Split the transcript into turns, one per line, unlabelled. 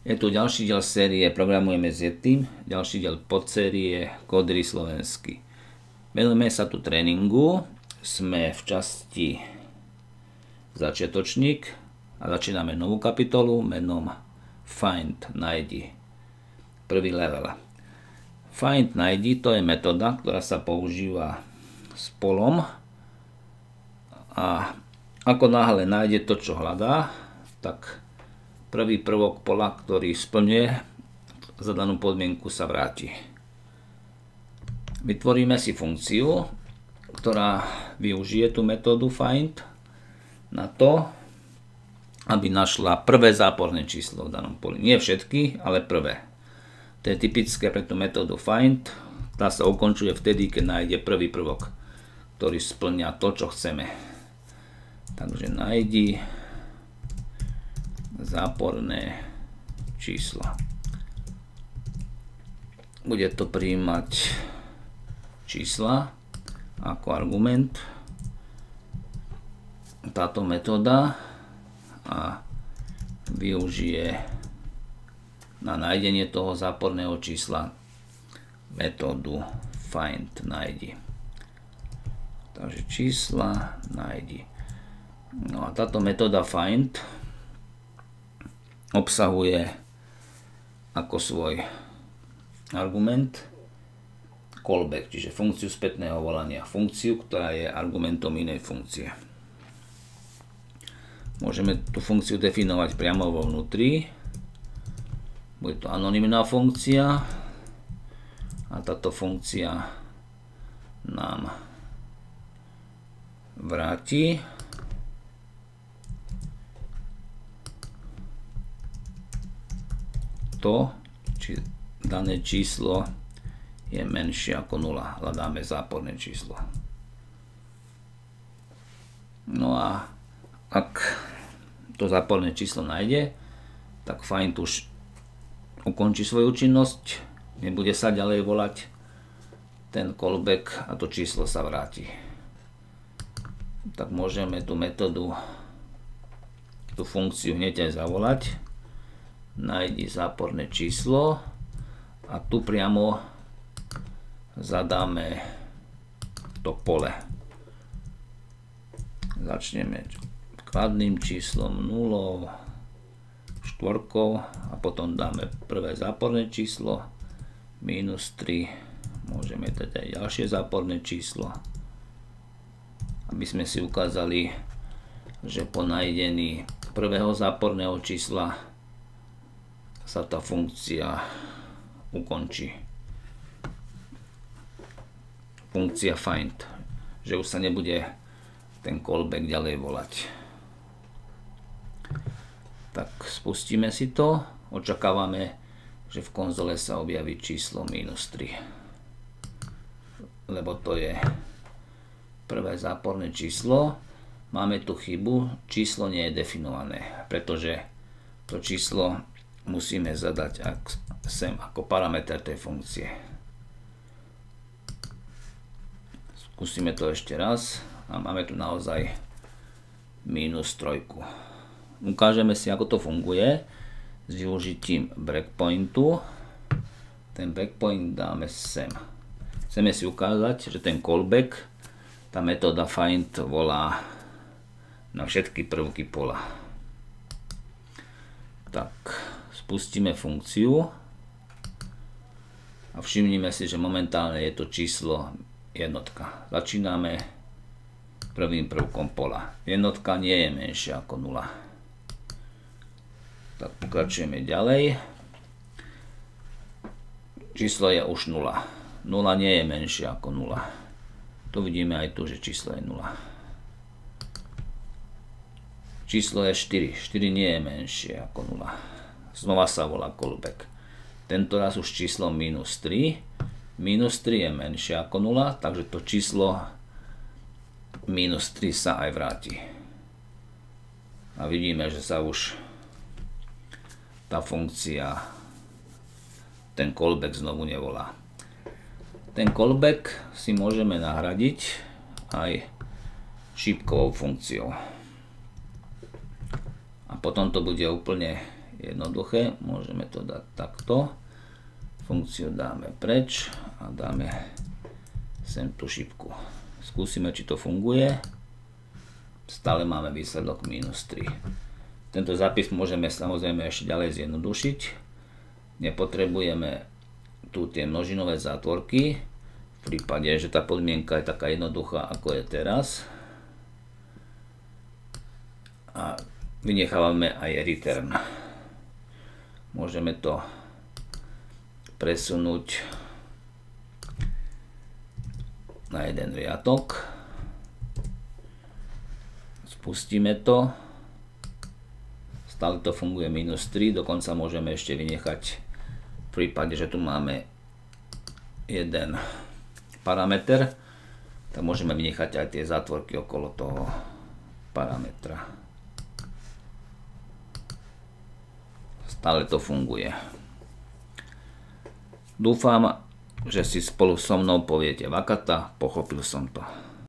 Je tu ďalší diel série Programujeme s Yetim, ďalší diel podsérie Kódery slovensky. Venujeme sa tu tréningu, sme v časti Začiatočník a začíname novú kapitolu menom Find, nájdi. Prvý level. Find, nájdi, to je metóda, ktorá sa používa s polom a ako náhle nájde to, čo hľadá, tak prvý prvok pola, ktorý splňuje zadanú podmienku, sa vráti. Vytvoríme si funkciu, ktorá využije tú metódu find na to, aby našla prvé záporné číslo v danom poli. Nie všetky, ale prvé. To je typické pre tú metódu find. Tá sa ukončuje vtedy, keď nájde prvý prvok, ktorý splňa to, čo chceme. Takže nájdi záporné čísla. Bude to prijímať čísla ako argument táto metóda a využije na nájdenie toho záporného čísla metódu find, nájdi. Takže čísla nájdi. No a táto metóda find obsahuje ako svoj argument callback, čiže funkciu spätného volania. Funkciu, ktorá je argumentom inej funkcie. Môžeme tú funkciu definovať priamo vo vnútri. Bude to anonymná funkcia a táto funkcia nám vráti to, či dané číslo je menšie ako 0. Hľadáme záporné číslo. No a ak to záporné číslo nájde, tak find už ukončí svoju činnosť, nebude sa ďalej volať ten callback a to číslo sa vráti. Tak môžeme tú metódu, tú funkciu hneď aj zavolať. Nájdi záporné číslo a tu priamo zadáme to pole. Začneme kladným číslom 0, štvorkou a potom dáme prvé záporné číslo -3. Môžeme dať aj ďalšie záporné číslo, aby sme si ukázali, že po nájdení prvého záporného čísla sa tá funkcia ukončí. Funkcia find, že už sa nebude ten callback ďalej volať. Tak spustíme si to, očakávame, že v konzole sa objaví číslo -3, lebo to je prvé záporné číslo. Máme tu chybu, číslo nie je definované, pretože to číslo musíme zadať sem ako parameter tej funkcie. Skúsime to ešte raz a máme tu naozaj -3. Ukážeme si, ako to funguje s využitím breakpointu. Ten breakpoint dáme sem. Chceme si ukázať, že ten callback, tá metóda find volá na všetky prvky pola. Tak spustíme funkciu a všimnime si, že momentálne je to číslo jednotka. Začíname prvým prvkom pola. Jednotka nie je menšia ako 0. Tak pokračujeme ďalej. Číslo je už 0. 0 nie je menšie ako 0. Tu vidíme aj tu, že číslo je 0. Číslo je 4. 4 nie je menšie ako 0. Znova sa volá callback. Tento raz už číslo -3. -3 je menšie ako 0, takže to číslo -3 sa aj vráti. A vidíme, že sa už tá funkcia, ten callback znovu nevolá. Ten callback si môžeme nahradiť aj šípkovou funkciou. A potom to bude úplne jednoduché, môžeme to dať takto. Funkciu dáme preč a dáme sem tú šipku. Skúsime, či to funguje. Stále máme výsledok -3. Tento zápis môžeme samozrejme ešte ďalej zjednodušiť. Nepotrebujeme tu tie množinové zátvorky, v prípade, že tá podmienka je taká jednoduchá, ako je teraz. A vynechávame aj return. Môžeme to presunúť na jeden riadok. Spustíme to. Stále to funguje -3, dokonca môžeme ešte vynechať v prípade, že tu máme jeden parameter, tak môžeme vynechať aj tie zátvorky okolo toho parametra. Stále to funguje. Dúfam, že si spolu so mnou poviete vakata, pochopil som to.